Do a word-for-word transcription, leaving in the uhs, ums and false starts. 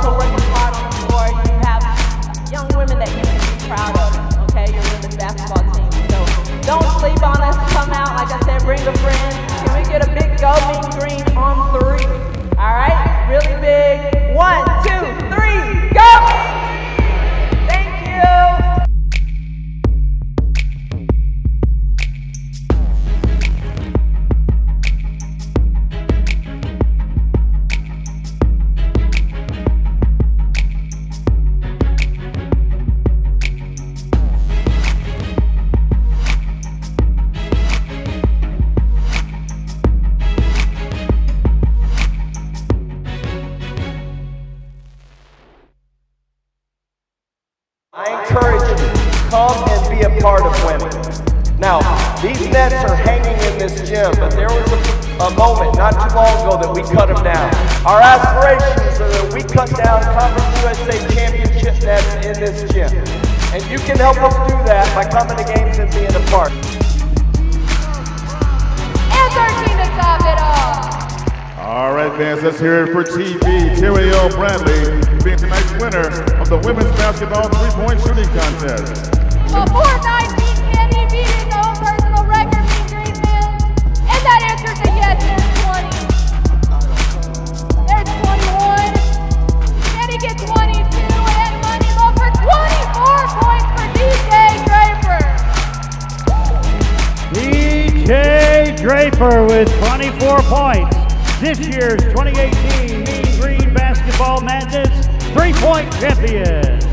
are working hard on the floor. You have young women that you can be proud of, okay, your women's basketball team. So don't sleep on us. Come out, like I said, bring a friend. Can we get a big go mean green on three? All right, really big. One, two, three, go! Thank you. I encourage you, come and be a part of women. Now, these nets are hanging in this gym, but there was a, a moment not too long ago that we cut them down. Our aspirations are that we cut down Conference U S A championship nets in this gym. And you can help us do that by coming to games and being a part. And thirteen to top it off. All right, fans, let's hear it for T V. Terry L. Bradley being tonight's winner of the women's basketball three-point shooting contest. Before night beat, can he beat his own personal record, Mean Green fans? And that answer's a yes. There's twenty. There's twenty-one. Can he get twenty-two? And money low for twenty-four points for D J Draper. D J Draper with twenty-four points. This year's twenty eighteen Mean Green Basketball Madness three-point champion.